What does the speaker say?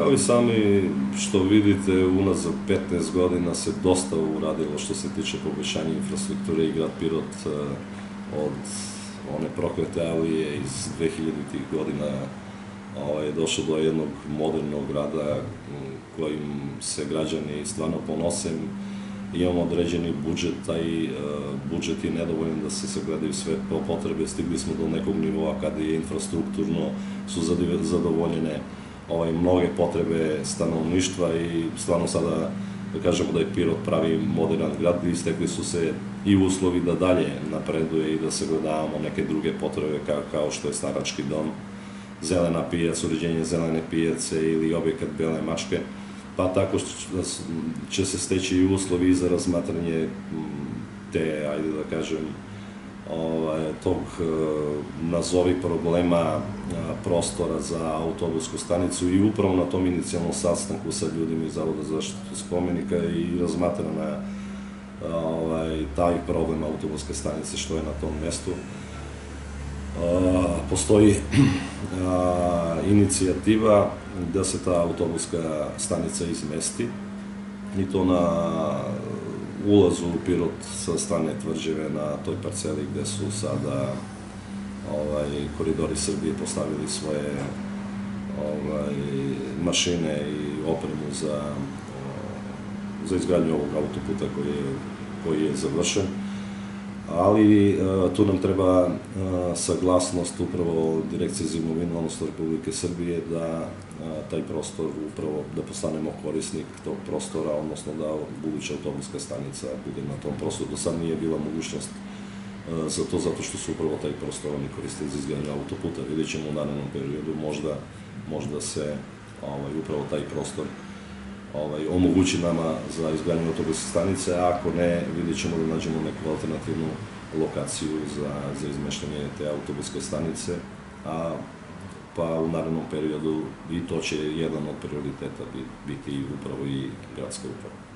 Kao i sami što vidite, unazad 15 godina se dosta uradilo što se tiče poboljšanja infrastrukture i grad Pirot od one proklete alije iz 2000-ih godina je došao do jednog modernog grada kojim se građani stvarno ponose. Imamo određeni budžet, taj budžet je nedovoljan da se sagledaju sve potrebe. Stigli smo do nekog nivoa kada je infrastrukturno su zadovoljene mnoge potrebe stanovništva i stvarno sada da kažemo da je Pirot pravi modern grad i stekli su se i uslovi da dalje napreduje i da sagledavamo neke druge potrebe kao što je starački dom, zelena pijaca, uređenje zelene pijace ili objekat Bele mačke, pa tako će se steći i uslovi za razmatranje te, ajde da kažem, tog nazovi problema prostora za autobusku stanicu i upravo na tom inicijalnom sastanku sa ljudima iz Zavoda za zaštitu spomenika i razmatrana taj problem autobuske stanice što je na tom mestu. Postoji inicijativa da se ta autobuska stanica izmesti i to na ulazu u Pirot sa strane tvrđave na toj parceli gde su sada Koridori Srbije postavili svoje mašine i opremu za izgradnju ovog autoputa koji je završen. Ali tu nam treba saglasnost upravo Direkcije za imovinu, odnosno Republike Srbije, da taj prostor upravo, da postanemo korisnik tog prostora, odnosno da buduća autobuska stanica bude na tom prostoru. Do sad nije bila mogućnost za to, zato što su upravo taj prostor oni koristili za izgradnju autoputa. Vidjet ćemo u narednom periodu, možda se upravo taj prostor omogući nama za izgradnju autobuske stanice, a ako ne, vidjet ćemo da nađemo neku alternativnu lokaciju za izmeštanje te autobuske stanice, pa u narednom periodu i to će jedan od prioriteta biti upravo i gradska uprava.